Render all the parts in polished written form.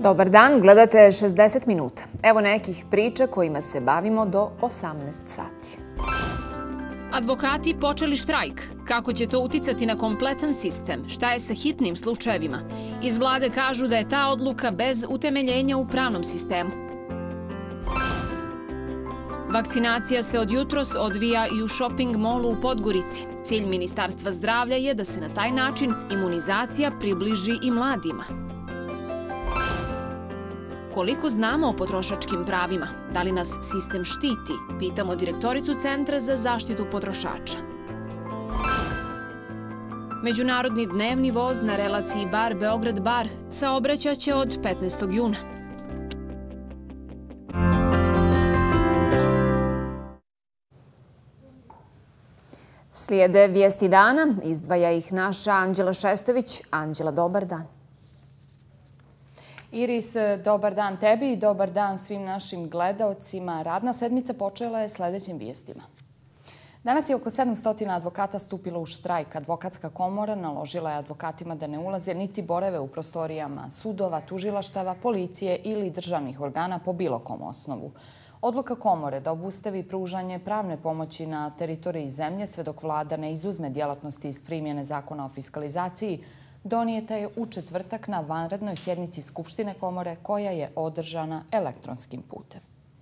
Dobar dan, gledate 60 minuta. Evo nekih priča kojima se bavimo do 18 sati. Advokati počeli štrajk. Kako će to uticati na kompletan sistem? Šta je sa hitnim slučajevima? Iz vlade kažu da je ta odluka bez utemeljenja u pravnom sistemu. Vakcinacija se od jutros odvija i u shopping molu u Podgorici. Cilj Ministarstva zdravlja je da se na taj način imunizacija približi i mladima. Koliko znamo o potrošačkim pravima? Da li nas sistem štiti? Pitamo direktoricu Centra za zaštitu potrošača. Međunarodni dnevni voz na relaciji Bar-Beograd-Bar saobraćaće od 15. juna. Slijede vijesti dana, izdvaja ih naša Anđela Šestović. Anđela, dobar dan. Iris, dobar dan tebi i dobar dan svim našim gledaocima. Radna sedmica počela je sljedećim vijestima. Danas je oko 700 advokata stupilo u štrajk. Advokatska komora naložila je advokatima da ne ulaze niti borave u prostorijama sudova, tužilaštava, policije ili državnih organa po bilo kom osnovu. Odluka komore da obustavi pružanje pravne pomoći na teritoriji zemlje sve dok vlada ne izuzme djelatnosti iz primjene zakona o fiskalizaciji donijeta je u četvrtak na vanrednoj sjednici Skupštine komore koja je održana elektronskim putem.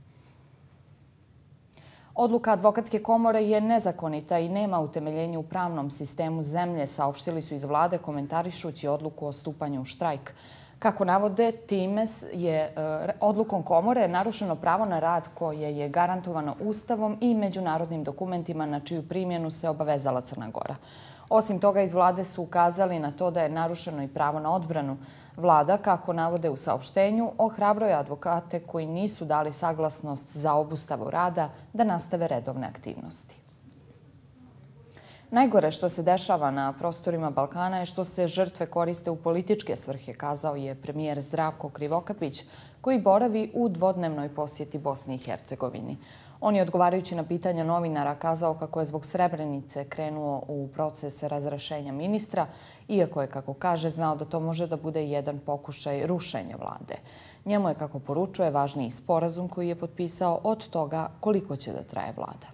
Odluka advokatske komore je nezakonita i nema utemeljenja u pravnom sistemu zemlje, saopštili su iz vlade komentarišući odluku o stupanju u štrajk. Kako navode, time je odlukom komore narušeno pravo na rad koje je garantovano Ustavom i međunarodnim dokumentima na čiju primjenu se obavezala Crna Gora. Osim toga, iz vlade su ukazali na to da je narušeno i pravo na odbranu. Vlada, kako navode u saopštenju, ohrabruje advokate koji nisu dali saglasnost za obustavu rada da nastave redovne aktivnosti. Najgore što se dešava na prostorima Balkana je što se žrtve koriste u političke svrhe, kazao je premijer Zdravko Krivokapić, koji boravi u dvodnevnoj posjeti Bosni i Hercegovini. On je, odgovarajući na pitanja novinara, kazao kako je zbog Srebrenice krenuo u proces razrešenja ministra, iako je, kako kaže, znao da to može da bude jedan pokušaj rušenja vlade. Njemu je, kako poručuje, važniji sporazum koji je potpisao od toga koliko će da traje vlada.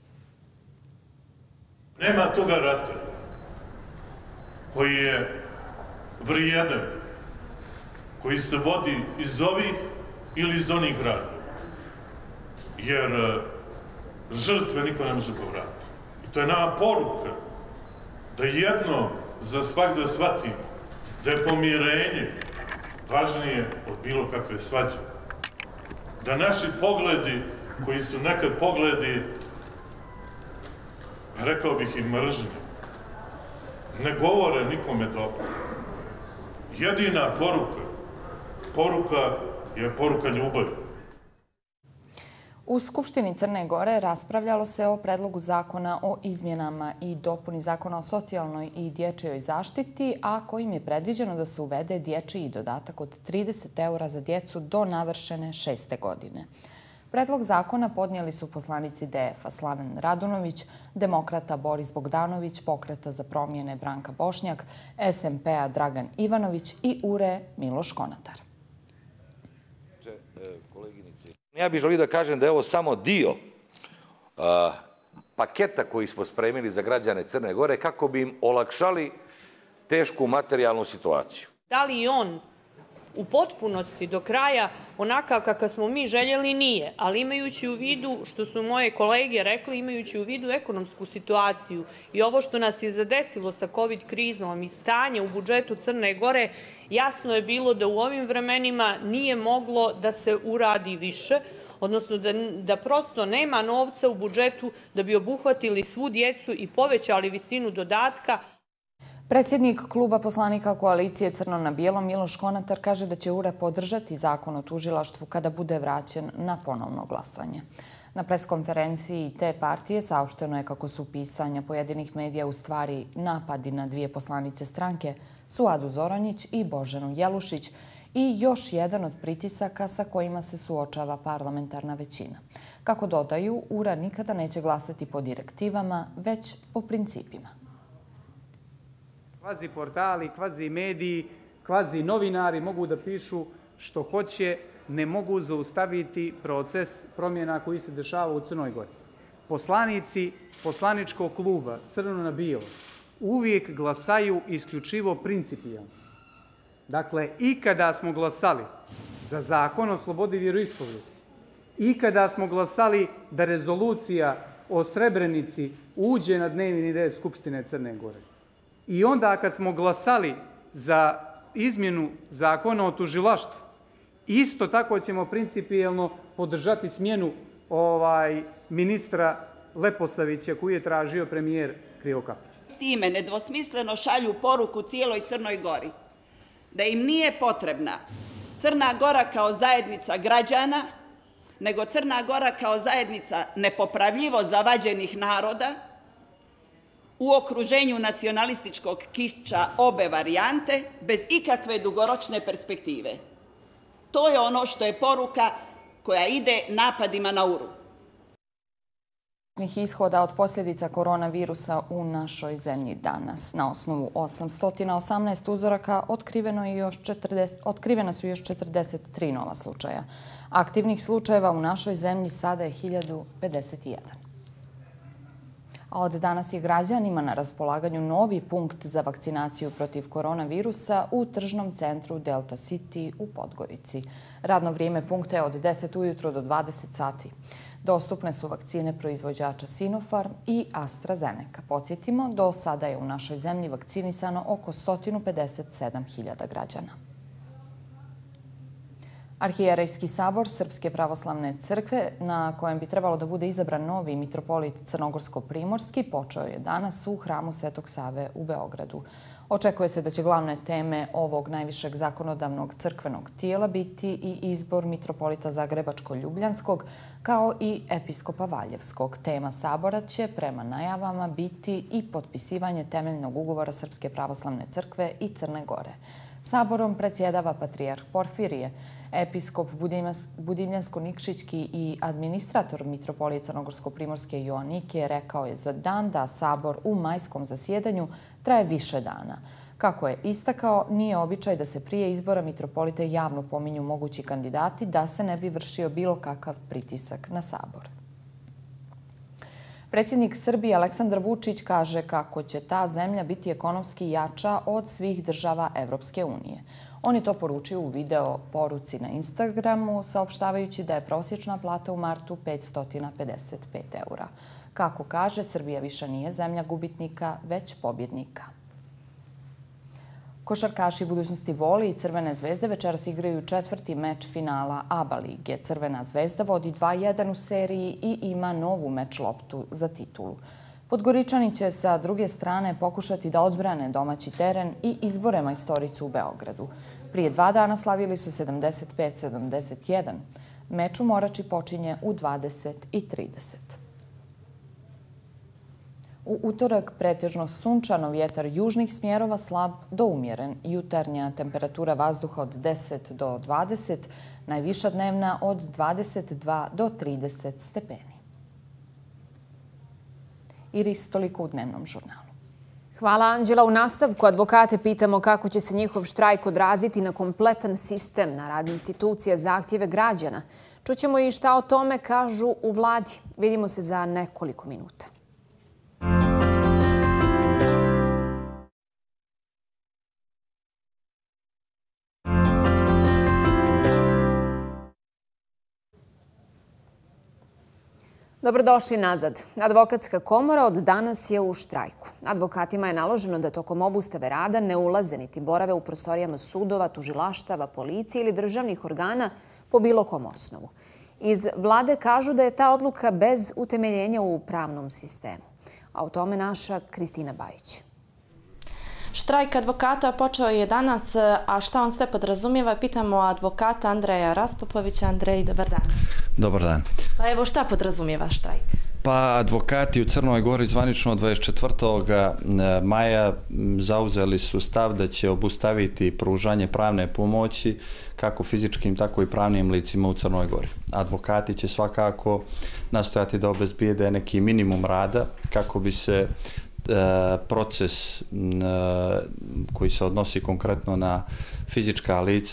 Nema toga rata koji je vrijedan, koji se vodi iz ovih ili iz onih radova. Jer žrtve niko ne može povratiti. I to je nama poruka da jedno za svagda shvatimo da je pomirenje važnije od bilo kakve svađe. Da naši pogledi, koji su nekad pogledi, rekao bih i mržnje, ne govore nikome dobro. Jedina poruka je poruka ljubavi. U Skupštini Crne Gore raspravljalo se o predlogu zakona o izmjenama i dopuni zakona o socijalnoj i dječjoj zaštiti, a kojim je predviđeno da se uvede dječji dodatak od 30 € za djecu do navršene 6. godine. Predlog zakona podnijeli su poslanici DF-a Slaven Radunović, Demokrata Boris Bogdanović, Pokreta za promjene Branka Bošnjak, SMP-a Dragan Ivanović i URE Miloš Konatar. Ja bih želio da kažem da je ovo samo dio paketa koji smo spremili za građane Crne Gore kako bi im olakšali tešku materijalnu situaciju. Da li i on u potpunosti do kraja onakav kakav smo mi željeli nije, ali imajući u vidu, što su moje kolege rekli, imajući u vidu ekonomsku situaciju i ovo što nas je zadesilo sa COVID krizom i stanje u budžetu Crne Gore, jasno je bilo da u ovim vremenima nije moglo da se uradi više, odnosno da prosto nema novca u budžetu da bi obuhvatili svu djecu i povećali visinu dodatka. Predsjednik kluba poslanika koalicije Crno na bijelo Miloš Konatar kaže da će URE podržati zakon o tužilaštvu kada bude vraćen na ponovno glasanje. Na preskonferenciji te partije saopšteno je kako su pisanja pojedinih medija u stvari napadi na dvije poslanice stranke, Suadu Zoranjić i Božanu Jelušić, i još jedan od pritisaka sa kojima se suočava parlamentarna većina. Kako dodaju, URA nikada neće glasati po direktivama, već po principima. Kvazi portali, kvazi mediji, kvazi novinari mogu da pišu što hoće ne mogu zaustaviti proces promjena koji se dešava u Crnoj Gori. Poslanici poslaničkog kluba Crveno na bijelo uvijek glasaju isključivo principijalno. Dakle, i kada smo glasali za zakon o slobodi vjeroispovijesti, i kada smo glasali da rezolucija o Srebrenici uđe na dnevni red Skupštine Crne Gore, i onda kad smo glasali za izmjenu zakona o tužilaštvu, isto tako ćemo principijelno podržati smjenu ministra Leposavića koji je tražio premijer Krivokapić. Time nedvosmisleno šalju poruku cijeloj Crnoj Gori da im nije potrebna Crna Gora kao zajednica građana, nego Crna Gora kao zajednica nepopravljivo zavađenih naroda u okruženju nacionalističkog kiča obe varijante, bez ikakve dugoročne perspektive. To je ono što je poruka koja ide napadima na URU. Ishoda od posljedica koronavirusa u našoj zemlji danas. Na osnovu 818 uzoraka otkrivena su još 43 nova slučaja. Aktivnih slučajeva u našoj zemlji sada je 1051. A od danas je građanima na raspolaganju novi punkt za vakcinaciju protiv koronavirusa u tržnom centru Delta City u Podgorici. Radno vrijeme punkta je od 10 ujutro do 20 sati. Dostupne su vakcine proizvođača Sinopharm i AstraZeneca. Podsjetimo, do sada je u našoj zemlji vakcinisano oko 157.000 građana. Arhijerejski sabor Srpske pravoslavne crkve, na kojem bi trebalo da bude izabran novi mitropolit Crnogorsko-Primorski, počeo je danas u hramu Svetog Save u Beogradu. Očekuje se da će glavne teme ovog najvišeg zakonodavnog crkvenog tijela biti i izbor mitropolita Zagrebačko-Ljubljanskog, kao i episkopa Valjevskog. Tema sabora će, prema najavama, biti i potpisivanje temeljnog ugovora Srpske pravoslavne crkve i Crne Gore. Saborom predsjedava patrijarh Porfirije. Episkop Budimljansko-Nikšićki i administrator mitropolije Crnogorsko-Primorske Joannikije rekao je za dan da sabor u majskom zasjedanju traje više dana. Kako je istakao, nije običaj da se prije izbora mitropolita javno pominju mogući kandidati da se ne bi vršio bilo kakav pritisak na sabor. Predsjednik Srbije Aleksandar Vučić kaže kako će ta zemlja biti ekonomski jača od svih država Evropske unije. On je to poručio u video poruci na Instagramu, saopštavajući da je prosječna plata u martu 555 eura. Kako kaže, Srbija više nije zemlja gubitnika, već pobjednika. Košarkaši budućnosti Voli i Crvene zvezde večeras igraju četvrti meč finala ABA lige. Crvena zvezda vodi 2-1 u seriji i ima novu meč loptu za titulu. Podgoričani će sa druge strane pokušati da odbrane domaći teren i izbore majstoricu u Beogradu. Prije 2 dana slavili su 75-71. Meč u Morači počinje u 20:30. U utorak pretežno sunčano, vjetar južnih smjerova slab do umjeren. Jutarnja temperatura vazduha od 10 do 20, najviša dnevna od 22 do 30 stepeni. Iris, toliko u dnevnom žurnalu. Hvala, Anđela. U nastavku advokate pitamo kako će se njihov štrajk odraziti na kompletan sistem, na rad institucija, zahtjeve građana. Čućemo i šta o tome kažu u vladi. Vidimo se za nekoliko minuta. Dobrodošli nazad. Advokatska komora od danas je u štrajku. Advokatima je naloženo da tokom obustave rada ne ulaze niti borave u prostorijama sudova, tužilaštava, policije ili državnih organa po bilo kom osnovu. Iz vlade kažu da je ta odluka bez utemeljenja u pravnom sistemu. A o tome naša Kristina Bajić. Štrajk advokata počeo je danas, a šta on sve podrazumijeva? Pitamo advokata Andreja Raspopovića. Andrej, dobar dan. Dobar dan. Pa evo, šta podrazumijeva štrajk? Pa advokati u Crnoj Gori zvanično 24. maja zauzeli su stav da će obustaviti pružanje pravne pomoći kako fizičkim, tako i pravnim licima u Crnoj Gori. Advokati će svakako nastojati da obezbijede neki minimum rada kako bi se proces koji se odnosi konkretno na fizička lica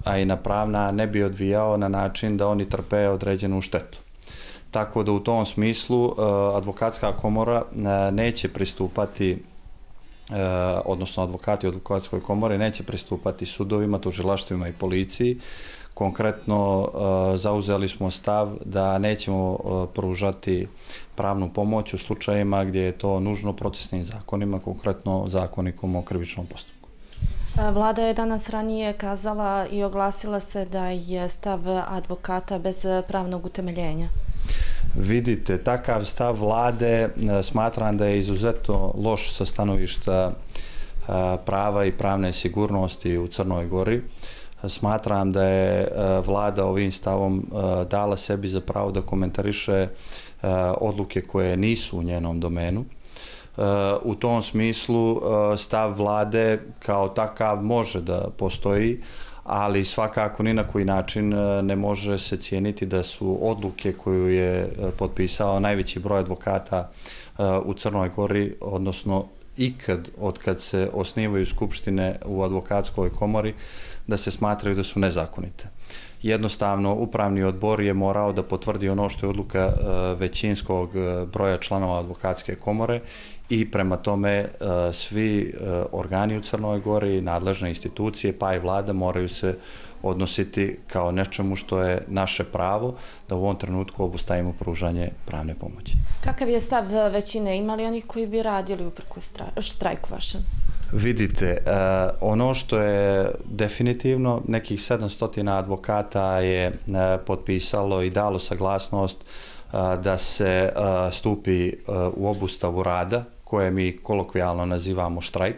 a i na pravna ne bi odvijao na način da oni trpe određenu štetu. Tako da u tom smislu advokatska komora neće pristupati, odnosno advokati u advokatskoj komori neće pristupati sudovima, tužilaštvima i policiji. Konkretno zauzeli smo stav da nećemo pružati pravnu pomoć u slučajima gdje je to nužno procesnim zakonima, konkretno zakonikom o krivičnom postupku. Vlada je danas ranije kazala i oglasila se da je stav advokata bez pravnog utemeljenja. Vidite, takav stav vlade smatram da je izuzetno loš sa stanovišta prava i pravne sigurnosti u Crnoj Gori. Smatram da je vlada ovim stavom dala sebi za pravo da komentariše odluke koje nisu u njenom domenu. U tom smislu stav vlade kao takav može da postoji, ali svakako ni na koji način ne može se cijeniti da su odluke koju je potpisao najveći broj advokata u Crnoj Gori, odnosno ikad od kad se osnivaju skupštine u advokatskoj komori, da se smatraju da su nezakonite. Jednostavno, upravni odbor je morao da potvrdi ono što je odluka većinskog broja članova advokatske komore i prema tome svi organi u Crnoj Gori, nadležne institucije pa i vlada moraju se odnositi kao nečemu što je naše pravo da u ovom trenutku obustavimo pružanje pravne pomoći. Kakav je stav većine? Ima li onih koji bi radili uprkos štrajku vašem? Vidite, ono što je definitivno, nekih 700 advokata je potpisalo i dalo saglasnost da se stupi u obustavu rada, koje mi kolokvijalno nazivamo štrajk.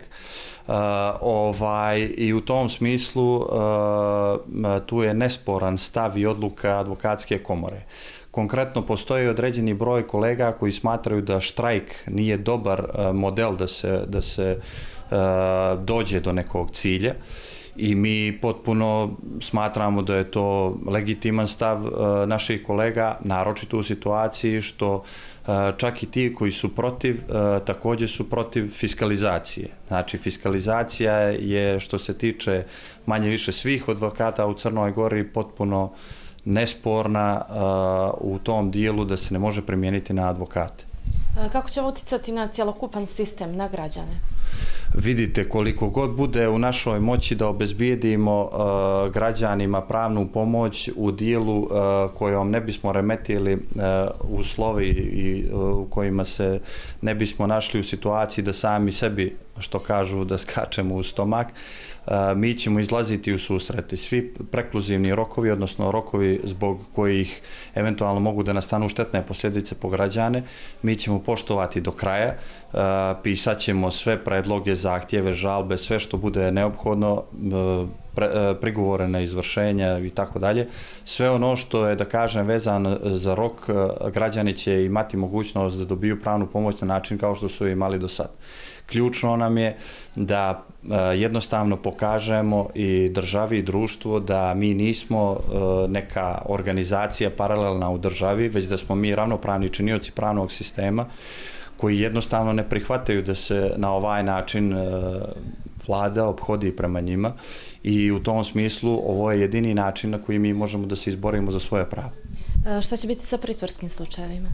I u tom smislu tu je nesporan stav i odluka advokatske komore. Konkretno postoji određeni broj kolega koji smatraju da štrajk nije dobar model da se dođe do nekog cilja i mi potpuno smatramo da je to legitiman stav naših kolega, naročito u situaciji što čak i ti koji su protiv, također su protiv fiskalizacije. Znači, fiskalizacija je, što se tiče manje više svih advokata u Crnoj Gori, potpuno nesporna u tom dijelu da se ne može primijeniti na advokate. Kako će uticati na cjelokupan sistem, na građane? Vidite, koliko god bude u našoj moći da obezbijedimo građanima pravnu pomoć u dijelu kojom ne bismo remetili uslovi u kojima se ne bismo našli u situaciji da sami sebi, što kažu, da skačemo u stomak, mi ćemo izlaziti u susrete. Svi prekluzivni rokovi, odnosno rokovi zbog kojih eventualno mogu da nastanu štetne posljedice po građane, mi ćemo poštovati do kraja, pisat ćemo sve predloge, zahtjeve, žalbe, sve što bude neophodno, prigovore na izvršenja i tako dalje. Sve ono što je, da kažem, vezan za rok, građani će imati mogućnost da dobiju pravnu pomoć na način kao što su imali do sad. Ključno nam je da jednostavno pokažemo i državi i društvu da mi nismo neka organizacija paralelna u državi, već da smo mi ravnopravni činioci pravnog sistema koji jednostavno ne prihvataju da se na ovaj način vlada ophodi prema njima i u tom smislu ovo je jedini način na koji mi možemo da se izborimo za svoje pravo. Šta će biti sa pritvorskim slučajevima?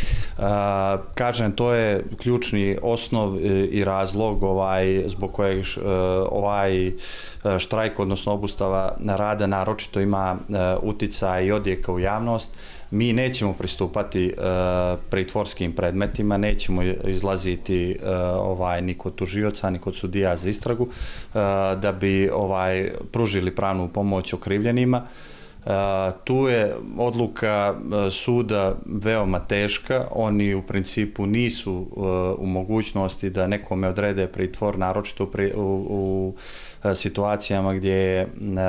Kažem, to je ključni osnov i razlog zbog kojeg ovaj štrajk, odnosno obustava rada, naročito ima uticaj i odjeka u javnost. Mi nećemo pristupati pritvorskim predmetima, nećemo izlaziti ni kod tužioca, ni kod sudija za istragu, da bi pružili pravnu pomoć okrivljenima. Tu je odluka suda veoma teška, oni u principu nisu u mogućnosti da nekome odrede pritvor, naročito u situacijama gdje je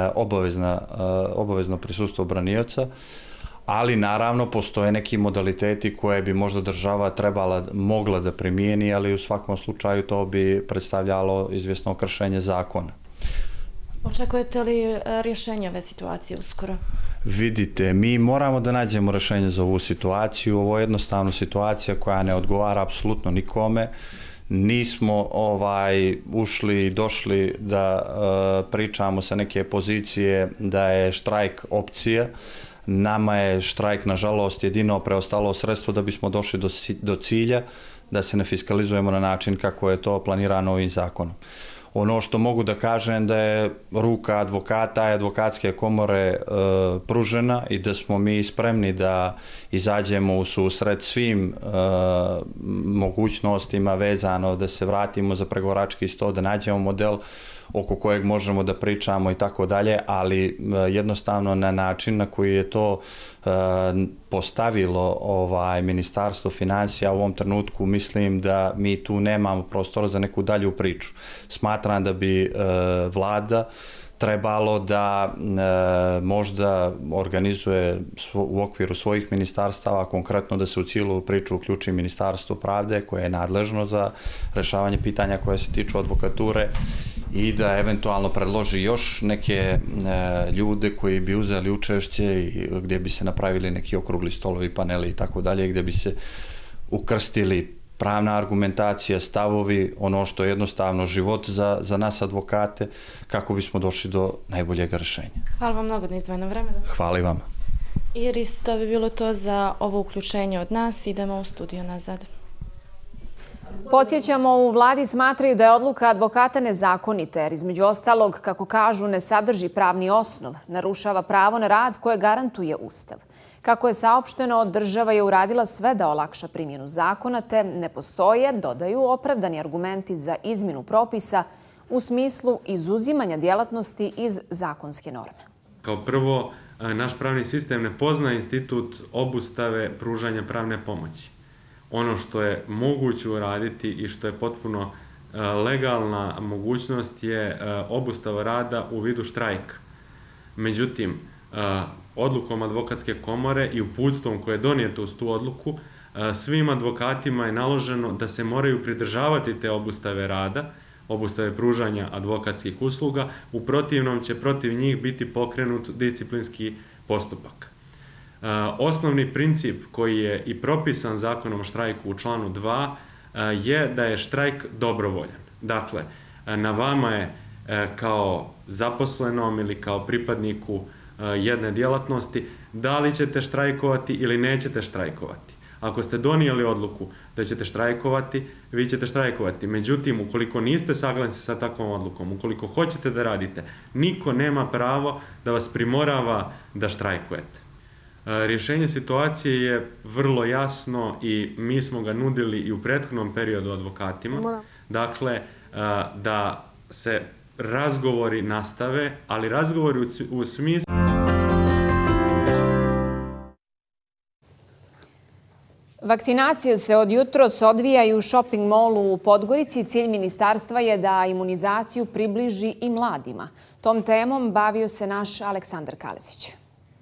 obavezno prisustvo branioca, ali naravno postoje neki modaliteti koje bi možda država mogla da primijeni, ali u svakom slučaju to bi predstavljalo izvjesno kršenje zakona. Očekujete li rješenje ove situacije uskoro? Vidite, mi moramo da nađemo rješenje za ovu situaciju. Ovo je jednostavno situacija koja ne odgovara apsolutno nikome, nismo ušli i došli da pričamo sa neke pozicije da je štrajk opcija. Nama je štrajk, nažalost, jedino preostalo sredstvo da bismo došli do cilja, da se ne fiskalizujemo na način kako je to planirano ovim zakonom. Ono što mogu da kažem da je ruka advokata i advokatske komore pružena i da smo mi spremni da izađemo u susret svim mogućnostima vezano da se vratimo za pregovarački sto, da nađemo model oko kojeg možemo da pričamo i tako dalje, ali jednostavno na način na koji je to postavilo Ministarstvo financija u ovom trenutku, mislim da mi tu nemamo prostora za neku dalju priču. Smatram da bi vlada trebalo da možda organizuje u okviru svojih ministarstava, konkretno da se u cijelu priču uključi Ministarstvo pravde koje je nadležno za rešavanje pitanja koje se tiču advokature i da eventualno predloži još neke ljude koji bi uzeli učešće i gdje bi se napravili neki okrugli stolovi, paneli i tako dalje, gdje bi se ukrstili pravna argumentacija, stavovi, ono što je jednostavno život za nas advokate, kako bismo došli do najboljeg rešenja. Hvala vam mnogo na izdvojenom vremenu. Hvala i vama. Iris, to bi bilo to za ovo uključenje od nas. Idemo u studio nazad. Podsjećamo, u vladi smatraju da je odluka advokata nezakonita, jer između ostalog, kako kažu, ne sadrži pravni osnov, narušava pravo na rad koje garantuje Ustav. Kako je saopšteno, država je uradila sve da olakša primjenu zakona, te ne postoje, dodaju, opravdani argumenti za izmjenu propisa u smislu izuzimanja djelatnosti iz zakonske norme. Kao prvo, naš pravni sistem ne poznaje institut obustave pružanja pravne pomoći. Ono što je moguće uraditi i što je potpuno legalna mogućnost je obustava rada u vidu štrajka. Međutim, odlukom advokatske komore i uputstvom koje je donijeto uz tu odluku, svim advokatima je naloženo da se moraju pridržavati te obustave rada, obustave pružanja advokatskih usluga, u protivnom će protiv njih biti pokrenut disciplinski postupak. Osnovni princip koji je i propisan zakonom o štrajku u članu 2 je da je štrajk dobrovoljan. Dakle, na vama je kao zaposlenom ili kao pripadniku jedne djelatnosti da li ćete štrajkovati ili nećete štrajkovati. Ako ste donijeli odluku da ćete štrajkovati, vi ćete štrajkovati. Međutim, ukoliko niste saglasni sa takvom odlukom, ukoliko hoćete da radite, niko nema pravo da vas primorava da štrajkujete. Rješenje situacije je vrlo jasno i mi smo ga nudili i u prethodnom periodu advokatima. Dakle, da se razgovori nastave, ali razgovori u smislu... Vakcinacije se od jutros odvijaju u shopping mallu u Podgorici. Cilj ministarstva je da imunizaciju približi i mladima. Tom temom bavio se naš Aleksandar Kalezić.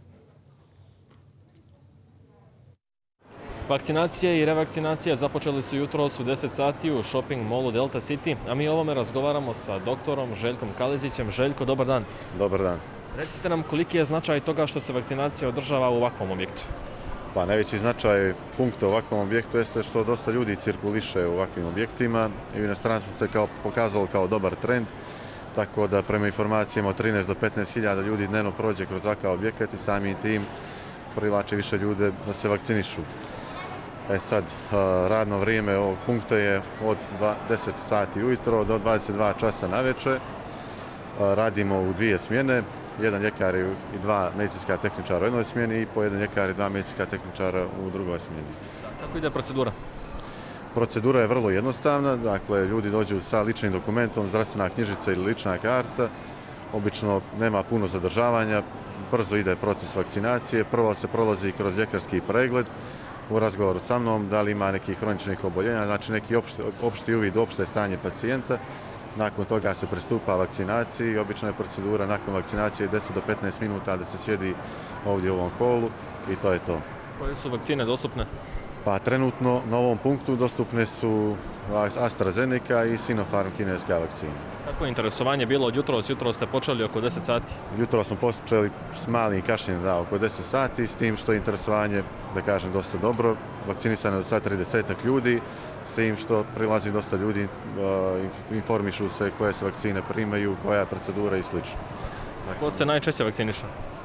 Vakcinacija i revakcinacija započeli su jutros u 10 sati u shopping mallu Delta City, a mi o ovome razgovaramo sa doktorom Željkom Kalezićem. Željko, dobar dan. Dobar dan. Recite nam koliki je značaj toga što se vakcinacija održava u ovakvom objektu? Pa najveći značaj punkta u ovakvom objektu jeste što dosta ljudi cirkuliše u ovakvim objektima i u inostranstvu se pokazalo kao dobar trend, tako da prema informacijama od 13 do 15.000 ljudi dnevno prođe kroz ovakav objekat i samim tim privlači više ljude da se vakcinišu. Sad, radno vrijeme ovog punkta je od 10 sati ujutro do 22 časa navečer. Radimo u 2 smjene, jedan ljekar i 2 medicinska tehničara u jednoj smjeni i po jedan ljekar i 2 medicinska tehničara u drugoj smjeni. Kako ide procedura? Procedura je vrlo jednostavna, dakle ljudi dođu sa ličnim dokumentom, zdravstvena knjižica ili lična karta. Obično nema puno zadržavanja, brzo ide proces vakcinacije, prvo se prolazi kroz ljekarski pregled, u razgovoru sa mnom, da li ima nekih hroničnih oboljenja, znači neki opšti uvid, opšte stanje pacijenta. Nakon toga se pristupa vakcinaciji. Obična je procedura nakon vakcinacije 10 do 15 minuta da se sjedi ovdje u ovom holu i to je to. Koje su vakcine dostupne? Pa trenutno na ovom punktu dostupne su AstraZeneca i Sinopharm kineska vakcina. Kako je interesovanje bilo od jutros? Jutros ste počeli oko 10 sati. Jutro smo počeli s malim kašnjenjem oko 10 sati, s tim što je interesovanje, da kažem, dosta dobro. Vakcinisano je do sad 30 ljudi, s tim što prilazi dosta ljudi, informišu se koje se vakcine primaju, koja je procedura i sl. Ko se najčešće vakciniše?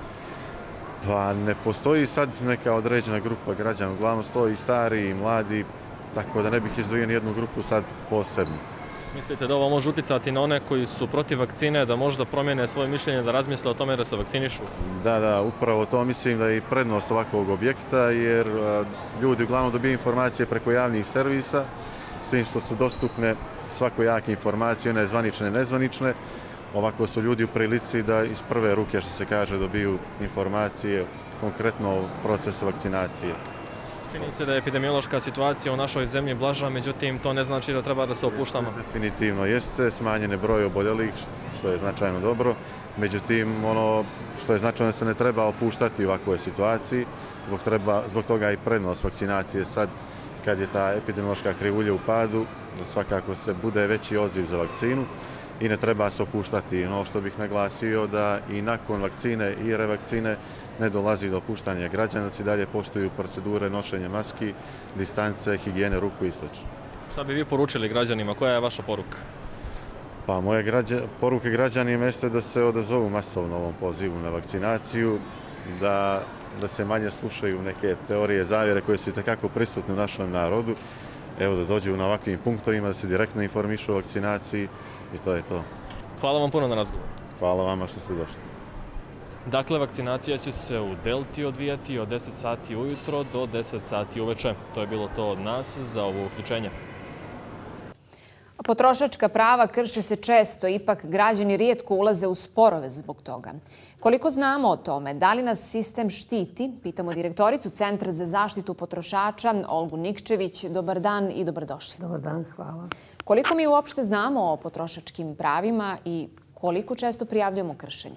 Pa ne postoji sad neka određena grupa građana, uglavnom stoji stari i mladi, tako da ne bih izdvojio nijednu grupu sad posebno. Mislite da ovo može uticati na one koji su protiv vakcine, da možda promijene svoje mišljenje, da razmisle o tome da se vakcinišu? Da, upravo to mislim da je i prednost ovakvog objekta, jer ljudi uglavnom dobiju informacije preko javnih servisa, s tim što su dostupne svakojake informacije, one zvanične, nezvanične. Ovako su ljudi u prilici da iz prve ruke, što se kaže, dobiju informacije konkretno o procesu vakcinacije. Čini se da je epidemiološka situacija u našoj zemlji blaža, međutim to ne znači da treba da se opuštamo. Definitivno jeste, smanjen je broj oboljelih, što je značajno dobro. Međutim, ono što je značajno da se ne treba opuštati u ovakvoj situaciji, zbog toga i prednost vakcinacije sad, kad je ta epidemiološka krivulja u padu, da svakako se bude veći odziv za vakcinu i ne treba se opuštati. Ono što bih naglasio da i nakon vakcine i revakcine ne dolazi do opuštanja građana, da se dalje poštuju procedure nošenja maski, distance, higijene ruku i sl. Šta bi vi poručili građanima? Koja je vaša poruka? Pa moje poruke građanima jeste da se odazovu masovno ovom pozivu na vakcinaciju, da se manje slušaju neke teorije zavjere koje su itekako prisutne u našem narodu. Evo da dođu na ovakvim punktovima, da se direktno informišu o vakcinaciji i to je to. Hvala vam puno na razgovoru. Hvala vama što ste došli. Dakle, vakcinacija će se u Delti odvijati od 10 sati ujutro do 10 sati uveče. To je bilo to od nas za ovo uključenje. Potrošačka prava krše se često, ipak građani rijetko ulaze u sporove zbog toga. Koliko znamo o tome, da li nas sistem štiti, pitamo direktoricu Centra za zaštitu potrošača Olgu Nikčević. Dobar dan i dobrodošli. Dobar dan, hvala. Koliko mi uopšte znamo o potrošačkim pravima i koliko često prijavljamo kršenja?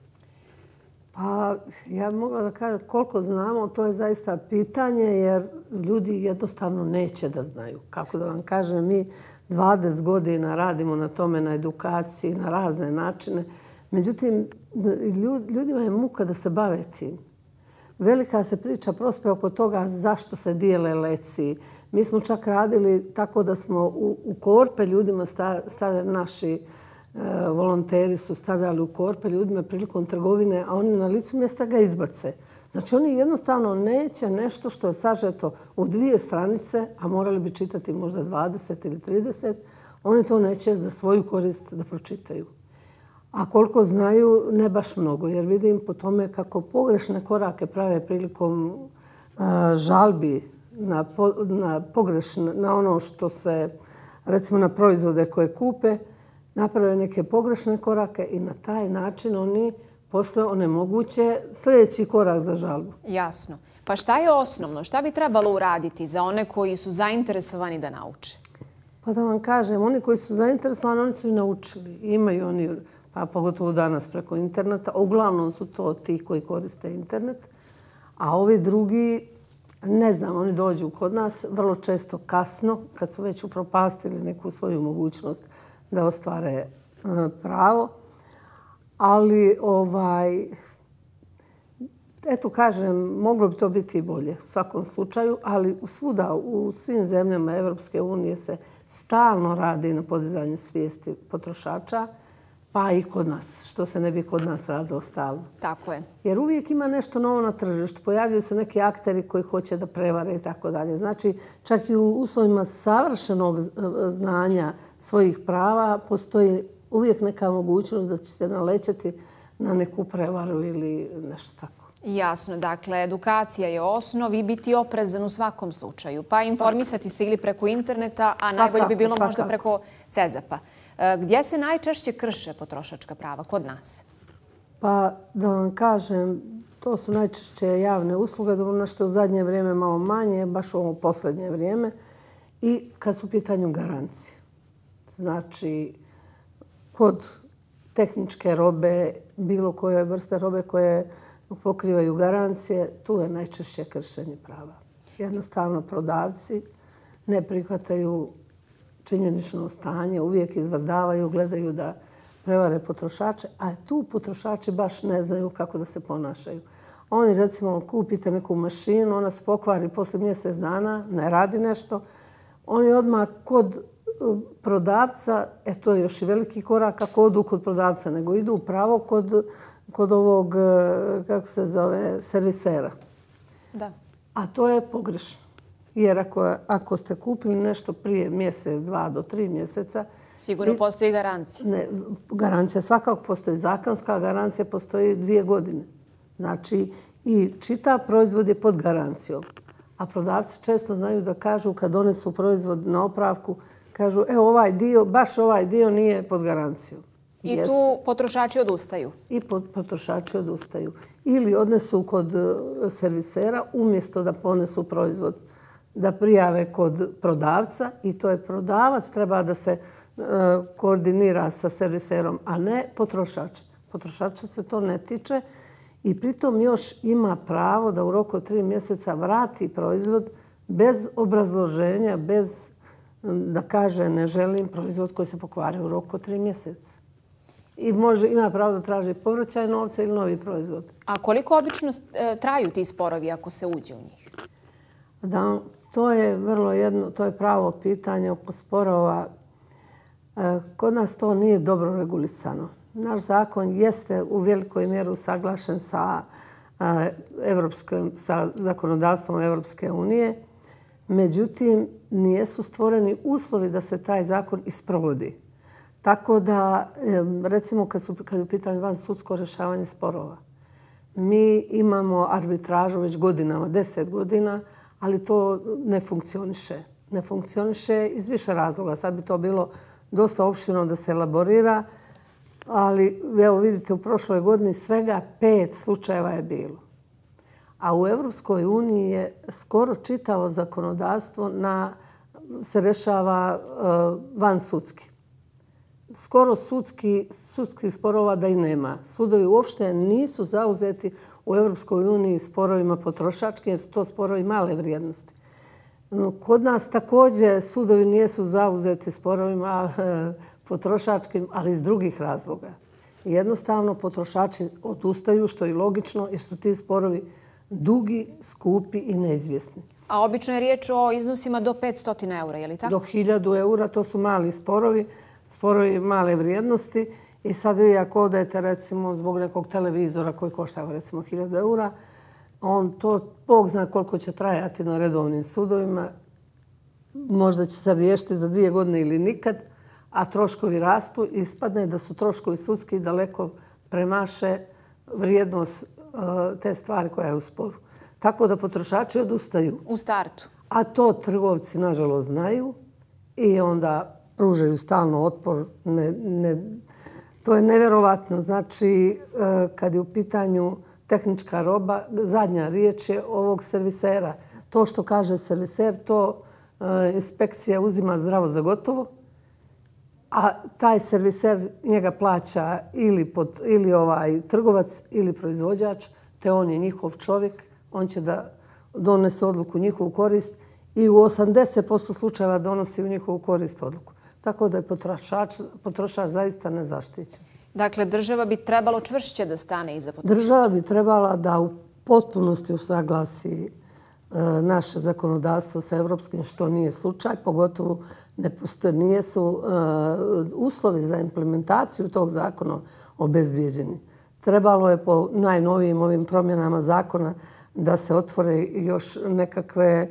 Pa ja bih mogla da kažem koliko znamo, to je zaista pitanje jer ljudi jednostavno neće da znaju. Kako da vam kažem, mi 20 godina radimo na tome, na edukaciji, na razne načine. Međutim, ljudima je muka da se bave tim. Velika se priča prospe oko toga zašto se dijele leci. Mi smo čak radili tako da smo u korpe ljudima stavljali naši volonteri su stavljali u korpe ljudima prilikom trgovine, a oni na licu mjesta ga izbace. Znači oni jednostavno neće nešto što je sažeto u 2 stranice, a morali bi čitati možda 20 ili 30, oni to neće za svoju korist da pročitaju. A koliko znaju, ne baš mnogo, jer vidim po tome kako pogrešne korake prave prilikom žalbi na ono što se, recimo na proizvode koje kupe, naprave neke pogrešne korake i na taj način oni posle onemoguće sljedeći korak za žalbu. Jasno. Pa šta je osnovno? Šta bi trebalo uraditi za one koji su zainteresovani da nauče? Pa da vam kažem, oni koji su zainteresovani, oni su i naučili. Imaju oni, pa pogotovo danas preko interneta, uglavnom su to ti koji koriste internet, a ovi drugi, ne znam, oni dođu kod nas vrlo često kasno, kad su već upropastili neku svoju mogućnost da ostvare pravo. Ali, eto kažem, moglo bi to biti i bolje u svakom slučaju, ali svuda, u svim zemljama Evropske unije se stalno radi na podizanju svijesti potrošača, pa i kod nas, što se ne bi kod nas radilo stalno. Tako je. Jer uvijek ima nešto novo na tržištu. Pojavljaju se neki akteri koji hoće da prevare i tako dalje. Znači, čak i u uslovima savršenog znanja svojih prava postoji uvijek neka mogućnost da ćete nalećati na neku prevaru ili nešto tako. Jasno. Dakle, edukacija je osnov i biti oprezan u svakom slučaju. Pa informisati se ili preko interneta, a najbolje bi bilo možda preko CEZAP-a. Gdje se najčešće krše potrošačka prava kod nas? Pa da vam kažem, to su najčešće javne usluge, što je u zadnje vrijeme malo manje, baš u ovo posljednje vrijeme. I kad su u pitanju garancije. Znači, kod tehničke robe, bilo koje vrste robe koje pokrivaju garancije, tu je najčešće kršenje prava. Jednostavno prodavci ne prihvataju činjenično stanje, uvijek izvrdavaju, gledaju da prevare potrošače, a tu potrošači baš ne znaju kako da se ponašaju. Oni, recimo, kupite neku mašinu, ona se pokvari posle mjesec dana, ne radi nešto. Oni odmah kod prodavca, to je još i veliki korak, kako odu kod prodavca, nego idu pravo kod ovog, kako se zove, servisera. Da. A to je pogrešno. Jer ako ste kupili nešto prije mjesec, 2 do 3 mjeseca... Sigurno postoji garancija. Ne, garancija svakako postoji. Zakonska garancija postoji 2 godine. Znači, i čitav proizvod je pod garancijom. A prodavci često znaju da kažu, kad donesu proizvod na opravku, kažu, ovaj dio, baš ovaj dio nije pod garancijom. I tu potrošači odustaju. I potrošači odustaju. Ili odnesu kod servisera, umjesto da ponesu proizvod, da prijave kod prodavca i to je prodavac treba da se koordinira sa serviserom, a ne potrošač. Potrošača se to ne tiče i pritom još ima pravo da u roku od 3 mjeseca vrati proizvod bez obrazloženja, bez da kaže ne želim proizvod koji se pokvari u roku od 3 mjeseca. I ima pravo da traži povraćaj novca ili novi proizvod. A koliko obično traju ti sporovi ako se uđe u njih? Da, to je pravo pitanje oko sporova. Kod nas to nije dobro regulisano. Naš zakon jeste u velikoj mjeri usaglašen sa zakonodavstvom Evropske unije. Međutim, nijesu stvoreni uslovi da se taj zakon isprovodi. Tako da, recimo, kad je u pitanju vansudsko rješavanje sporova, mi imamo arbitražu već godinama, 10 godina, ali to ne funkcioniše. Ne funkcioniše iz više razloga. Sad bi to bilo dosta opširno da se elaborira, ali evo vidite, u prošloj godini svega 5 slučajeva je bilo. A u Evropskoj uniji je skoro čitavo zakonodavstvo se rešava vansudski. Skoro sudskih sporova da i nema. Sudovi uopšte nisu zauzeti u Evropskoj uniji sporovima potrošačkim, jer su to sporovi male vrijednosti. Kod nas također sudovi nisu zauzeti sporovima potrošačkim, ali iz drugih razloga. Jednostavno potrošači odustaju, što je logično, jer su ti sporovi dugi, skupi i neizvjesni. A obično je riječ o iznosima do 500 eura, je li tako? Do 1000 eura, to su mali sporovi male vrijednosti. I sad vi ako odete recimo zbog nekog televizora koji košta recimo 1000 eura, Bog zna koliko će trajati na redovnim sudovima. Možda će se riješiti za 2 godine ili nikad, a troškovi rastu. Ispadne da su troškovi sudski daleko premaše vrijednost te stvari koja je u sporu. Tako da potrošači odustaju. U startu. A to trgovci nažalost znaju i onda pružaju stalno otpor. To je nevjerovatno. Znači, kad je u pitanju tehnička roba, zadnja riječ je ovog servisera. To što kaže serviser, to inspekcija uzima zdravo za gotovo, a taj serviser njega plaća ili trgovac ili proizvođač, te on je njihov čovjek, on će da donese odluku u njihovu korist i u 80% slučajeva donosi u njihovu korist odluku. Tako da je potrošač zaista nezaštićen. Dakle, država bi trebalo čvršće da stane iza potrošača. Država bi trebala da u potpunosti usaglasi naše zakonodavstvo sa evropskim, što nije slučaj, pogotovo nijesu uslovi za implementaciju tog zakona obezbijeđeni. Trebalo je po najnovijim ovim promjenama zakona da se otvore još nekakve,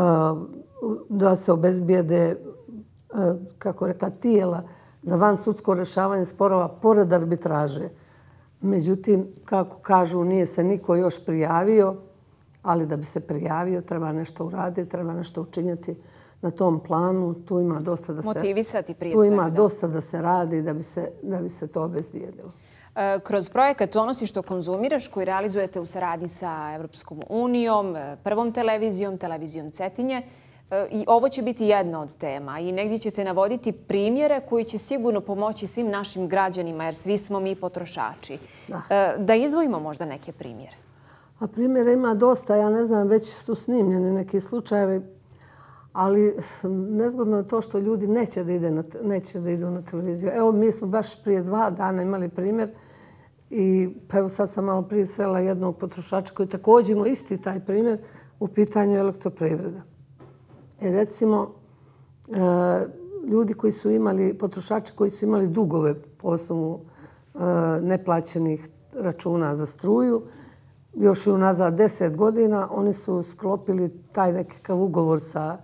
da se obezbijede, kako rekla, tijela za vansudsko rješavanje sporova pored arbitraže. Međutim, kako kažu, nije se niko još prijavio, ali da bi se prijavio treba nešto uraditi, treba nešto učiniti na tom planu. Tu ima dosta da se... Motivisati prije svega. Tu ima dosta da se radi da bi se to obezbijedilo. Kroz projekat Ono si što konzumiraš, koji realizujete u saradnji sa Evropskom unijom, Prvom televizijom, televizijom Cetinje, i ovo će biti jedna od tema i negdje ćete navoditi primjere koji će sigurno pomoći svim našim građanima, jer svi smo mi potrošači. Da izdvojimo možda neke primjere. A primjera ima dosta, ja ne znam, već su snimljeni neki slučajevi, ali nezgodno je to što ljudi neće da idu na televiziju. Evo, mi smo baš prije 2 dana imali primjer i pa evo sad sam malo prije srela jednog potrošača koji također imao isti taj primjer u pitanju elektroprivreda. Recimo, ljudi koji su imali, potrošači koji su imali dugove po osnovu neplaćenih računa za struju, još i unazad 10 godina, oni su sklopili taj nekakav ugovor sa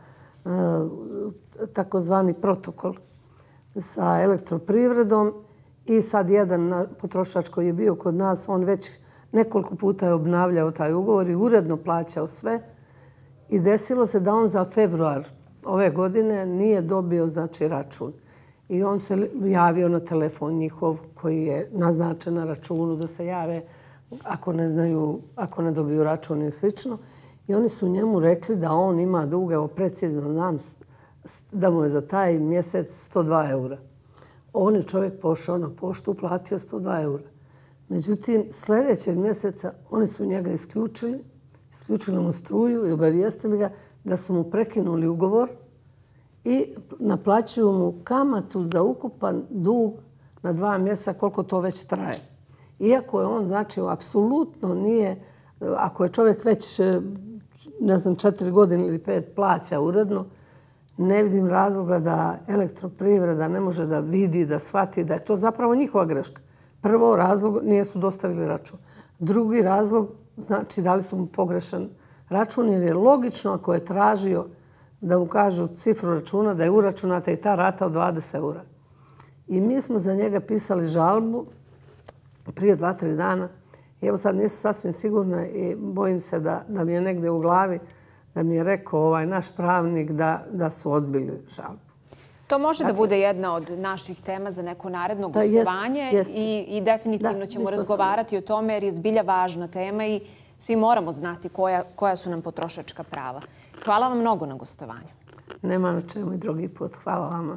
takozvani protokol sa elektroprivredom i sad jedan potrošač koji je bio kod nas, on već nekoliko puta je obnavljao taj ugovor i uredno plaćao sve i desilo se da on za februar ove godine nije dobio znači račun. I on se javio na telefon njihov koji je naznačen na računu da se jave ako ne znaju, ako ne dobiju račun i slično. I oni su njemu rekli da on ima dug, evo precizno znam, da mu je za taj mjesec 102 eura. On je čovjek pošao na poštu, platio 102 eura. Međutim, sljedećeg mjeseca oni su njega isključili mu struju i obavijestili ga da su mu prekinuli ugovor i naplaćuju mu kamatu za ukupan dug na 2 mjeseca koliko to već traje. Iako je on, znači, apsolutno nije, ako je čovjek već, ne znam, 4 godine ili 5 plaća uredno, ne vidim razloga da elektroprivreda ne može da vidi, da shvati da je to zapravo njihova greška. Prvo razlog, nisu dostavili račun. Drugi razlog, znači, dali su mu pogrešan račun, jer je logično ako je tražio da mu kažu cifru računa, da je uračunata i ta rata od 20 eura. I mi smo za njega pisali žalbu prije 2-3 dana. I evo sad nisam sasvim sigurna i bojim se da mi je negdje u glavi da mi je rekao naš pravnik da su odbili žalbu. To može da bude jedna od naših tema za neko naredno gostovanje i definitivno ćemo razgovarati o tome jer je zbilja važna tema i svi moramo znati koja su nam potrošačka prava. Hvala vam mnogo na gostovanju. Nema na čemu i drugi put. Hvala vama.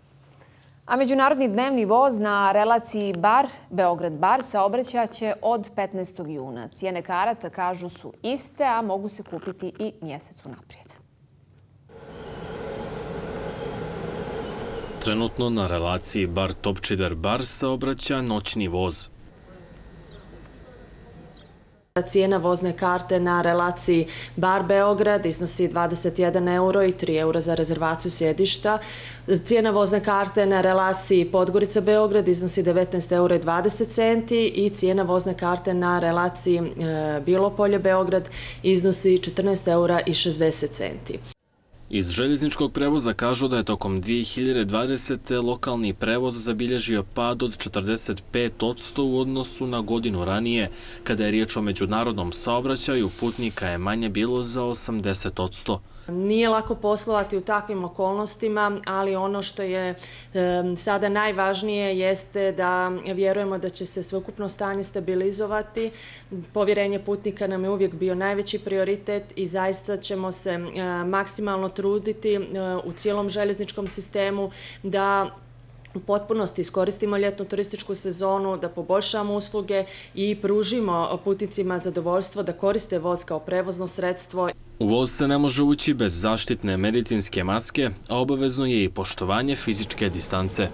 A međunarodni dnevni voz na relaciji Beograd-Bar saobraćaće od 15. juna. Cijene karata, kažu, su iste, a mogu se kupiti i mjesec unaprijed. Trenutno na relaciji Bar-Topčider-Bar saobraća noćni voz. Cijena vozne karte na relaciji Bar-Beograd iznosi 21 euro i 3 eura za rezervaciju sjedišta. Cijena vozne karte na relaciji Podgorica-Beograd iznosi 19 euro i 20 centi i cijena vozne karte na relaciji Bilopolje-Beograd iznosi 14 eura i 60 centi. Iz željezničkog prevoza kažu da je tokom 2020. lokalni prevoz zabilježio pad od 45% u odnosu na godinu ranije. Kada je riječ o međunarodnom saobraćaju, putnika je manje bilo za 80%. Nije lako poslovati u takvim okolnostima, ali ono što je sada najvažnije jeste da vjerujemo da će se sveukupno stanje stabilizovati. Povjerenje putnika nam je uvijek bio najveći prioritet i zaista ćemo se maksimalno truditi u cijelom željezničkom sistemu da u potpunosti iskoristimo ljetnu turističku sezonu, da poboljšamo usluge i pružimo putnicima zadovoljstvo da koriste voz kao prevozno sredstvo. U voz se ne može ući bez zaštitne medicinske maske, a obavezno je i poštovanje fizičke distance.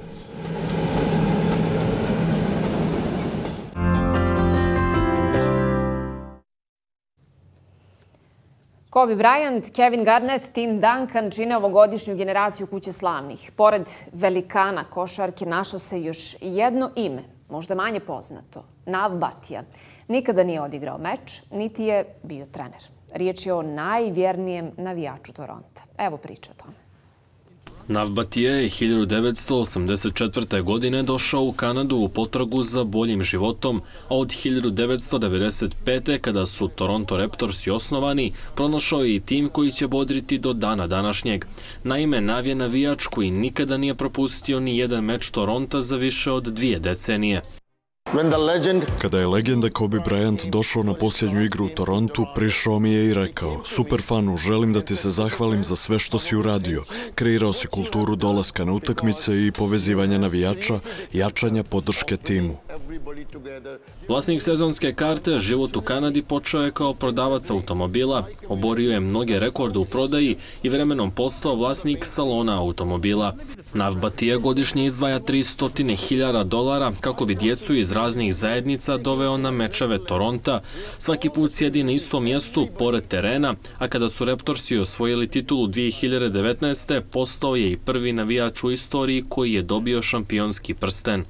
Kobe Bryant, Kevin Garnett, Tim Duncan čine ovogodišnju generaciju Kuće slavnih. Pored velikana košarke našlo se još jedno ime, možda manje poznato, Navbatija. Nikada nije odigrao meč, niti je bio trener. Riječ je o najvjernijem navijaču Toronta. Evo priče o tome. Navbatija je 1984. godine došao u Kanadu u potragu za boljim životom, a od 1995. kada su Toronto Raptorsi osnovani, pronašao je i tim koji će bodriti do dana današnjeg. Naime, Nav je navijač koji nikada nije propustio ni jedan meč Toronta za više od 2 decenije. Kada je legenda Kobe Bryant došao na posljednju igru u Torontu, prišao mi je i rekao: super fanu, želim da ti se zahvalim za sve što si uradio. Kreirao si kulturu dolaska na utakmice i povezivanja navijača, jačanja podrške timu. Vlasnik sezonske karte život u Kanadi počeo je kao prodavac automobila, oborio je mnoge rekorde u prodaji i vremenom postao vlasnik salona automobila. Navbatija godišnje izdvaja $300.000 kako bi djecu iz raznih zajednica doveo na mečeve Toronta. Svaki put sjedi na istom mjestu, pored terena, a kada su Raptorsi osvojili titulu 2019. postao je i prvi navijač u istoriji koji je dobio šampionski prsten.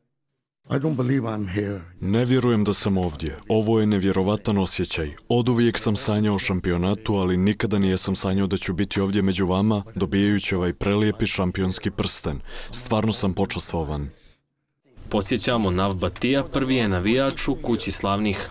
Ne vjerujem da sam ovdje. Ovo je nevjerovatan osjećaj. Oduvijek sam sanjao o šampionatu, ali nikada nijesam sanjao da ću biti ovdje među vama, dobijajući ovaj prelijepi šampionski prsten. Stvarno sam počastvovan. Podsjećamo, Navbatija prvi je navijač u kući slavnih.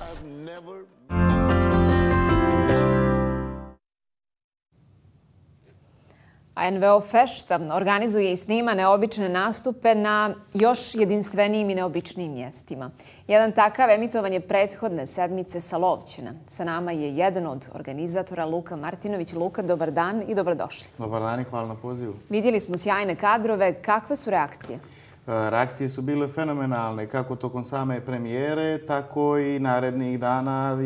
A NVO Fešta organizuje i snima neobične nastupe na još jedinstvenijim i neobičnijim mjestima. Jedan takav emitovan je prethodne sedmice sa Lovćena. Sa nama je jedan od organizatora, Luka Martinović. Luka, dobar dan i dobrodošli. Dobar dan i hvala na pozivu. Vidjeli smo sjajne kadrove. Kakve su reakcije? Reakcije su bile fenomenalne, kako tokom same premijere, tako i narednih dana.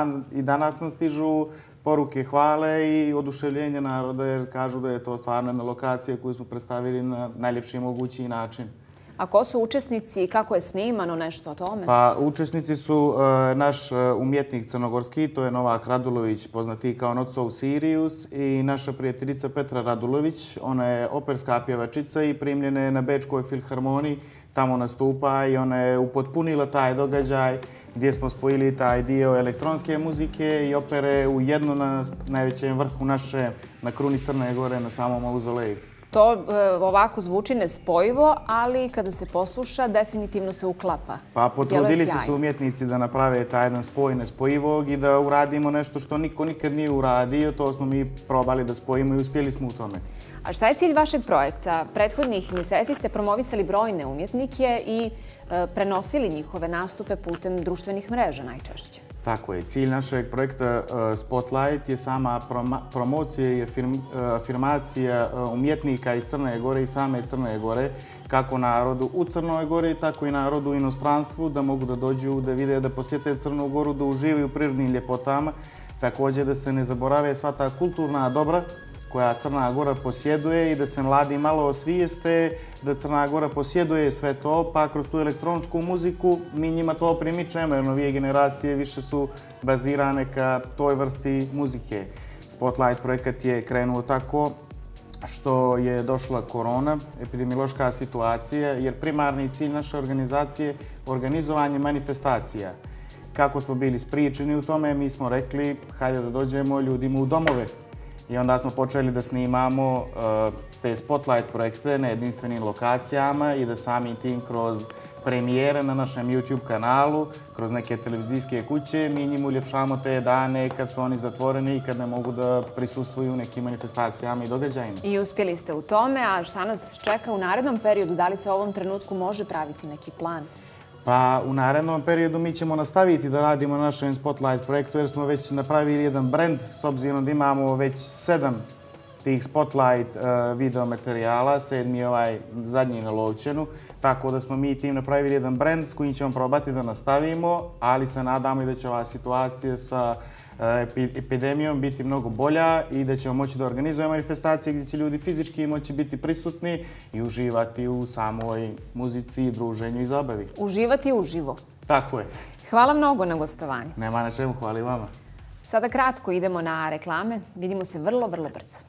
I danas nam stižu poruke hvale i oduševljenja naroda, jer kažu da je to stvarno jedna lokacija koju smo predstavili na najljepši mogući način. A ko su učesnici i kako je snimano, nešto o tome? Pa, učesnici su naš umjetnik crnogorski, to je Novak Radulović, poznati kao Not So Serious, i naša prijateljica Petra Radulović. Ona je operska pjevačica i primljena je na Bečkoj filharmoniji, tamo nastupa i ona je upotpunila taj događaj gdje smo spojili taj dio elektronske muzike i opere u jedno na najvećem vrhu naše, na kruni Crne Gore, na samom mauzoleju. To ovako zvuči nespojivo, ali kada se posluša, definitivno se uklapa. Pa potrudili su se umjetnici da naprave taj jedan spoj nespojivog i da uradimo nešto što niko nikad nije uradio. To smo mi probali da spojimo i uspjeli smo u tome. A šta je cilj vašeg projekta? Prethodnih mjeseci ste promovisali brojne umjetnike i prenosili njihove nastupe putem društvenih mreža najčešće. Tako je. Cilj našeg projekta Spotlight je sama promocija i afirmacija umjetnika iz Crne Gore i same Crne Gore, kako narodu u Crnoj Gori, tako i narodu u inostranstvu, da mogu da dođu, da vide, da posjete Crnu Goru, da uživaju u prirodnim ljepotama. Također da se ne zaborave sva ta kulturna dobra koja Crna Gora posjeduje i da se mladi malo osvijeste da Crna Gora posjeduje sve to, pa kroz tu elektronsku muziku mi njima to primičemo, jer novije generacije više su bazirane ka toj vrsti muzike. Spotlight projekat je krenuo tako što je došla korona, epidemiološka situacija, jer primarni cilj naše organizacije je organizovanje manifestacija. Kako smo bili spriječeni u tome, mi smo rekli hajde da dođemo ljudima u domove. I onda smo počeli da snimamo te Spotlight projekte na jedinstvenim lokacijama i da samim tim kroz premijere na našem YouTube kanalu, kroz neke televizijske kuće, mi njim uljepšamo te dane kad su oni zatvoreni i kad ne mogu da prisustvuju nekim manifestacijama i događajima. I uspjeli ste u tome, a šta nas čeka u narednom periodu? Da li se u ovom trenutku može praviti neki plan? Pa u narednom periodu mi ćemo nastaviti da radimo na našem Spotlight projektu jer smo već napravili jedan brand s obzirom da imamo već 7 tih Spotlight video materijala, 7 je ovaj zadnji na Lovćenu, tako da smo mi tim napravili jedan brand s kojim ćemo probati da nastavimo, ali se nadamo i da će ova situacija sa epidemijom biti mnogo bolja i da ćemo moći da organizujemo manifestacije gdje će ljudi fizički moći biti prisutni i uživati u samoj muzici, druženju i zabavi. Uživati uživo. Tako je. Hvala mnogo na gostovanju. Nema na čemu, hvala i vama. Sada kratko idemo na reklame. Vidimo se vrlo, vrlo brzo.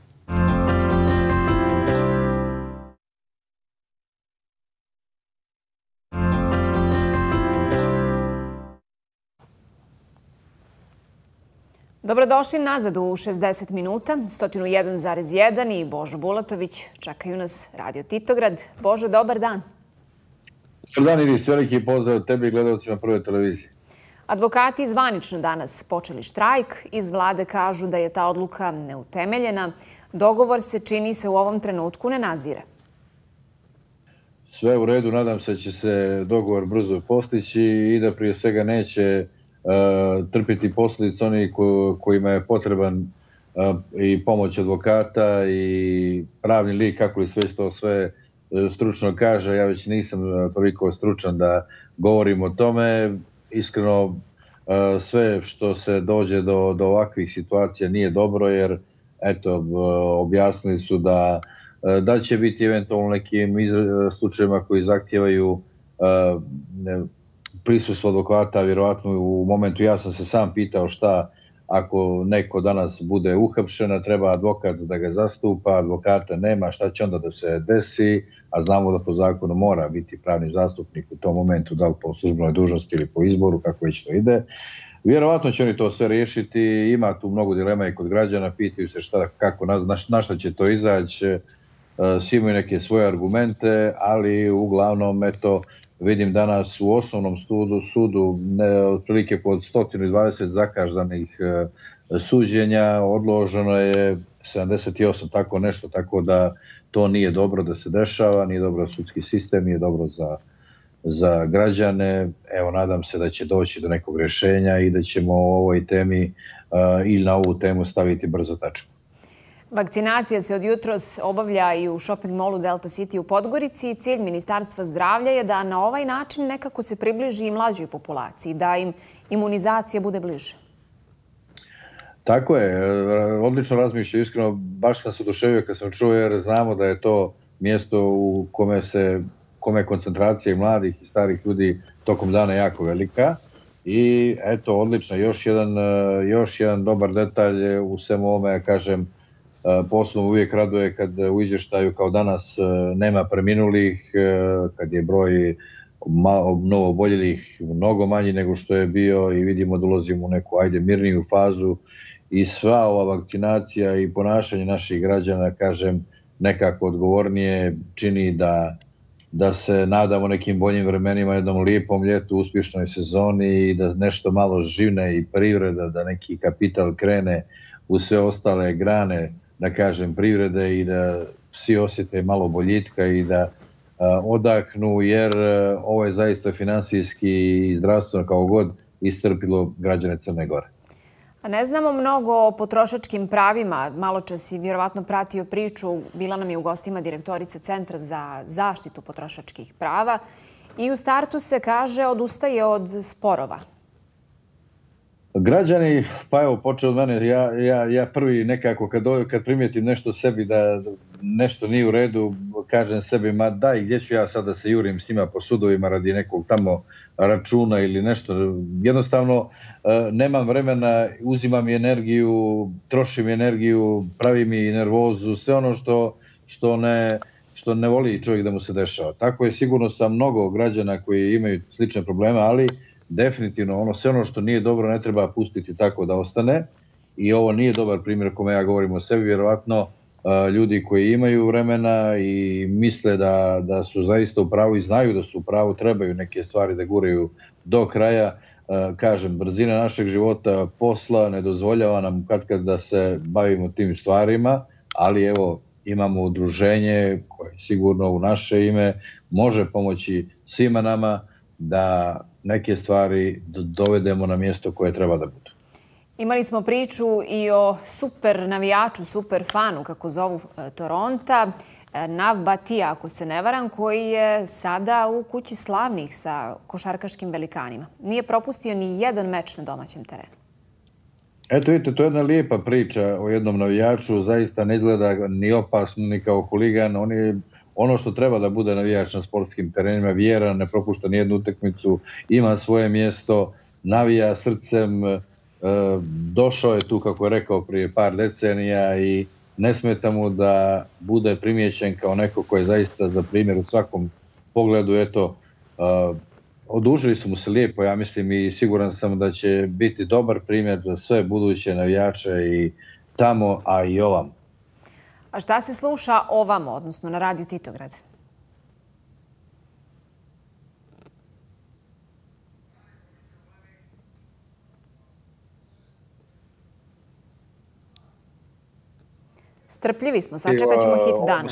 Dobrodošli nazad u 60 minuta, 101,1 i Božo Bulatović. Čekaju nas Radio Titograd. Božo, dobar dan. Dobar dan, Iris. Veliki pozdrav tebi i gledalcima Prve televizije. Advokati zvanično danas počeli štrajk. Iz vlade kažu da je ta odluka neutemeljena. Dogovor se čini se u ovom trenutku ne nazire. Sve u redu, nadam se da će se dogovor brzo postići i da prije svega neće trpiti posljedice oni kojima je potreban i pomoć advokata i pravni lijek, kako li sve to sve stručno kaže, ja već nisam toliko stručan da govorim o tome. Iskreno, sve što se dođe do ovakvih situacija nije dobro, jer eto, objasnili su da će biti eventualno nekim slučajima koji zahtijevaju prisustvo advokata, vjerovatno u momentu. Ja sam se sam pitao šta ako neko danas bude uhapšen, treba advokat da ga zastupa, advokata nema, šta će onda da se desi, a znamo da po zakonu mora biti pravni zastupnik u tom momentu, da li po službenoj dužnosti ili po izboru, kako već to ide. Vjerovatno će oni to sve riješiti, ima tu mnogo dilema i kod građana, pitaju se na šta će to izaći, svi imaju neke svoje argumente, ali uglavnom, eto, vidim danas u osnovnom sudu otprilike pod 120 zakazanih suđenja, odloženo je 78, tako nešto, tako da to nije dobro da se dešava, nije dobro za sudski sistem, nije dobro za građane. Evo, nadam se da će doći do nekog rješenja i da ćemo o ovoj temi ili na ovu temu staviti brzo tačku. Vakcinacija se od jutros obavlja i u shopping mallu Delta City u Podgorici. Cilj Ministarstva zdravlja je da na ovaj način nekako se približi i mlađoj populaciji, da im imunizacija bude bliže. Tako je, odlično razmišljaju. Iskreno, baš sam se oduševio kad sam čuo, jer znamo da je to mjesto u kome je koncentracija mladih i starih ljudi tokom dana jako velika. I eto, odlično, još jedan dobar detalj u svemu ovome, ja kažem, posebno uvijek raduje kad u izvještaju kao danas nema preminulih, kad je broj novooboljelih mnogo manji nego što je bio i vidimo da ulazimo u neku mirniju fazu i sva ova vakcinacija i ponašanje naših građana, kažem, nekako odgovornije čini da se nadamo nekim boljim vremenima, jednom lijepom ljetu, uspješnoj sezoni i da nešto malo živne i privreda, da neki kapital krene u sve ostale grane, da kažem, privrede i da svi osjete malo boljitka i da odahnu, jer ovo je zaista finansijski i zdravstveno kao god iscrpilo građane Crne Gore. Ne znamo mnogo o potrošačkim pravima. Maločas si vjerovatno pratio priču. Bila nam je u gostima direktorica Centra za zaštitu potrošačkih prava i u startu se kaže odustaje od sporova. Građani, pa evo, počeo od mene, ja prvi nekako kad primijetim nešto sebi da nešto nije u redu, kažem sebi, ma daj, gdje ću ja sad da se jurim s njima po sudovima radi nekog tamo računa ili nešto. Jednostavno, nemam vremena, uzimam mi energiju, trošim energiju, pravi mi nervozu, sve ono što ne voli čovjek da mu se dešava. Tako je sigurno sa mnogo građana koji imaju slične probleme, ali definitivno sve ono što nije dobro ne treba pustiti tako da ostane i ovo nije dobar primjer kome ja govorim o sebi. Vjerovatno ljudi koji imaju vremena i misle da su zaista u pravu i znaju da su u pravu, trebaju neke stvari da guraju do kraja. Kažem, brzina našeg života, posla ne dozvoljava nam katkad da se bavimo tim stvarima, ali evo, imamo udruženje koje sigurno u naše ime može pomoći svima nama da neke stvari dovedemo na mjesto koje treba da budu. Imali smo priču i o super navijaču, super fanu, kako zovu Toronta, Nav Batija, ako se ne varam, koji je sada u kući slavnih sa košarkaškim velikanima. Nije propustio ni jedan meč na domaćem terenu. Eto vidite, to je jedna lijepa priča o jednom navijaču, zaista ne izgleda ni opasno, ni kao huligan. On je ono što treba da bude navijač na sportskim terenima, vjeran, ne propušta nijednu utakmicu, ima svoje mjesto, navija srcem, došao je tu, kako je rekao, prije par decenija i ne smeta mu da bude primijećen kao neko koji je zaista za primjer u svakom pogledu. Eto, odužili su mu se lijepo, ja mislim, i siguran sam da će biti dobar primjer za sve buduće navijače i tamo, a i ovam. A šta se sluša ovamo, odnosno na radiju Titograd? Strpljivi smo, sačekat ćemo hit dana.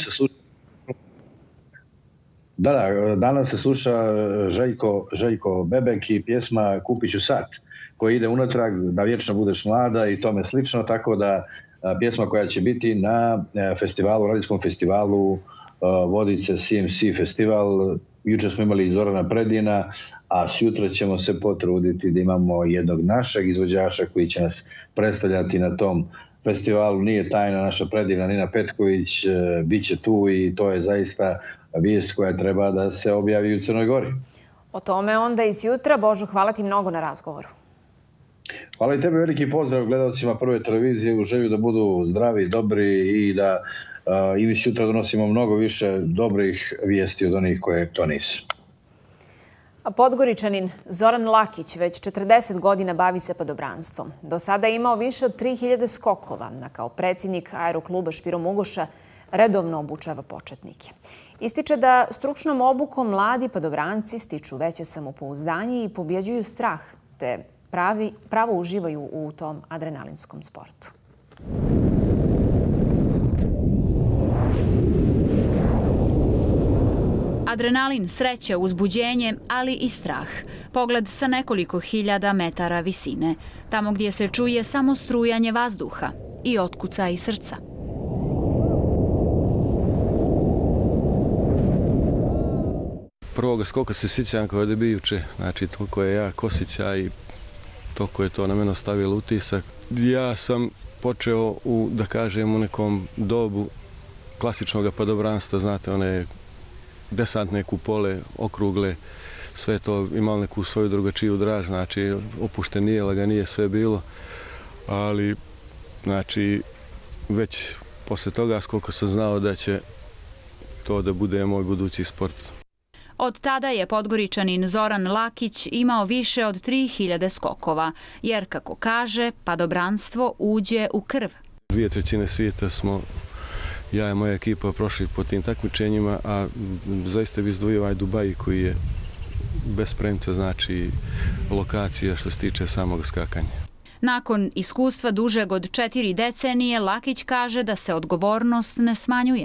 Da, danas se sluša Željko Bebek i pjesma Kupit ću sat, koja ide unatrag da vječno budeš mlada i tome slično, tako da pjesma koja će biti na festivalu, radijskom festivalu Vodice CMC festival. Juče smo imali Zorana Predina, a sutra ćemo se potruditi da imamo jednog našeg izvođača koji će nas predstavljati na tom festivalu. Nije tajna naša Predina, Nina Petković, bit će tu i to je zaista vijest koja treba da se objavi u Crnoj Gori. O tome onda i sjutra. Božo, hvala ti mnogo na razgovoru. Hvala i tebi, veliki pozdrav gledalcima Prve televizije. U želju da budu zdravi, dobri i da i mi sutra donosimo mnogo više dobrih vijesti od onih koje to nisu. Podgoričanin Zoran Lakić već 40 godina bavi se padobranstvom. Do sada je imao više od 3000 skokova, a kao predsjednik aerokluba Špiro Mugoša redovno obučava početnike. Ističe da stručnom obukom mladi padobranci stiču veće samopouzdanje i pobjeđuju strah, te pravo uživaju u tom adrenalinskom sportu. Adrenalin, sreća, uzbuđenje, ali i strah. Pogled sa nekoliko hiljada metara visine, tamo gdje se čuje samo strujanje vazduha i otkucaj srca. Prvoga skoka se sjećam kao da bi juče, znači toliko je jak osjećaj i toliko je to na mene ostavilo utisak. Ja sam počeo da kažem, u nekom dobu klasičnog padobranstva, znate, one desantne kupole, okrugle, sve to imalo neku svoju drugačiju draž, znači opuštenije, laganije sve bilo, ali znači već posle toga skoka sam znao da će to da bude moj budući sport. Od tada je Podgoričanin Zoran Lakić imao više od 3000 skokova, jer, kako kaže, padobranstvo uđe u krv. 2/3 svijeta smo, ja i moja ekipa, prošli po tim takmičenjima, a zaista bi izdvojio ovaj Dubai koji je bez premca, znači lokacija što se tiče samog skakanja. Nakon iskustva dužeg od 4 decenije, Lakić kaže da se odgovornost ne smanjuje.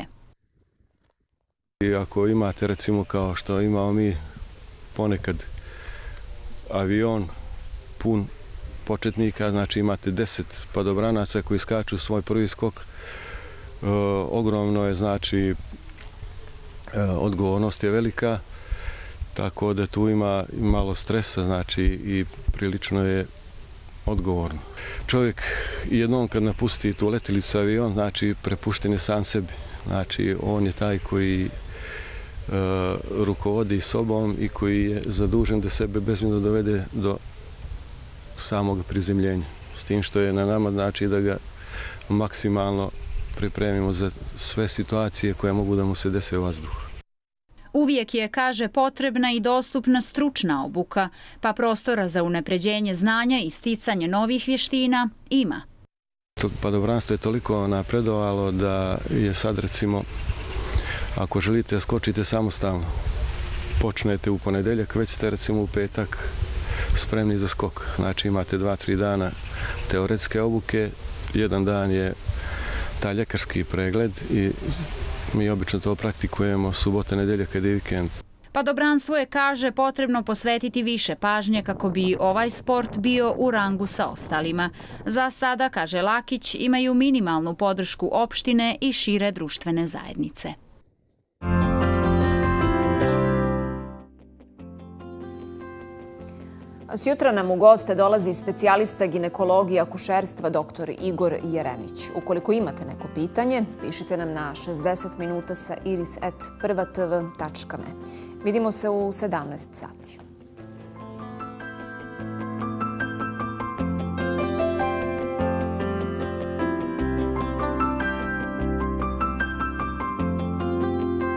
I ako imate, recimo, kao što imamo mi ponekad avion pun početnika, znači imate 10 padobranaca koji skaču svoj prvi skok, ogromno je, znači, odgovornost je velika, tako da tu ima malo stresa, znači, i prilično je odgovorno. Čovjek jednom kad napusti tu letilicu avion, znači, prepušten je sam sebi. Znači, on je taj koji rukovodi sobom i koji je zadužen da sebe bezbjedno dovede do samog prizemljenja. S tim što je na nama, znači, da ga maksimalno pripremimo za sve situacije koje mogu da mu se dese u vazduhu. Uvijek je, kaže, potrebna i dostupna stručna obuka, pa prostora za unapređenje znanja i sticanje novih vještina ima. Padobranstvo je toliko napredovalo da je sad, recimo, ako želite da skočite samostalno, počnete u ponedeljak, već ste, recimo, u petak spremni za skok. Znači, imate 2-3 dana teoretske obuke, jedan dan je taj ljekarski pregled i mi obično to praktikujemo subota, nedelja kad je vikend. Padobranstvo je, kaže, potrebno posvetiti više pažnje kako bi ovaj sport bio u rangu sa ostalima. Za sada, kaže Lakić, imaju minimalnu podršku opštine i šire društvene zajednice. Sjutra nam u goste dolazi specijalista ginekologije i akušerstva dr. Igor Jeremić. Ukoliko imate neko pitanje, pišite nam na 60 minuta sa iris@prvatv.me. Vidimo se u 17 sati.